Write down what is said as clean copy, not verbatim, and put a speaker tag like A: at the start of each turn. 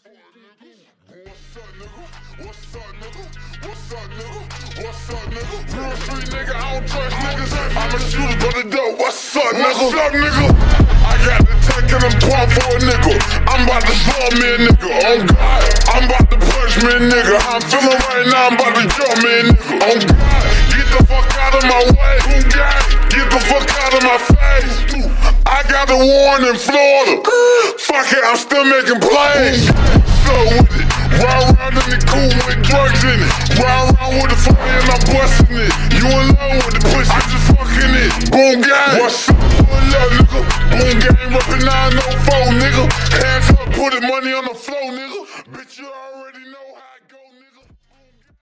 A: What's up, nigga? What's up, nigga? What's up, nigga? What's up, nigga? Real street nigga, I don't trust niggas. I'm a shooter, but it dope. What's up, nigga? What's up, nigga? I got the tech and I'm pump for a nigga. I'm about to slum me a nigga. Oh God, I'm about to push me a nigga. I'm feeling right now, I'm about to jump me a nigga. Oh God, get the fuck out of my way. Oh God, get the fuck out of my face. I got a warrant in Florida. Fuck it, I'm still making plays. So with it, ride around in the coupe with drugs in it. Ride around with the fire and I'm busting it. You in love with the pussy, I'm just fucking it. Boom gang, what's up? Pull up, nigga. Boom gang, reppin' 904, nigga. Hands up, put the money on the floor, nigga. Bitch, you already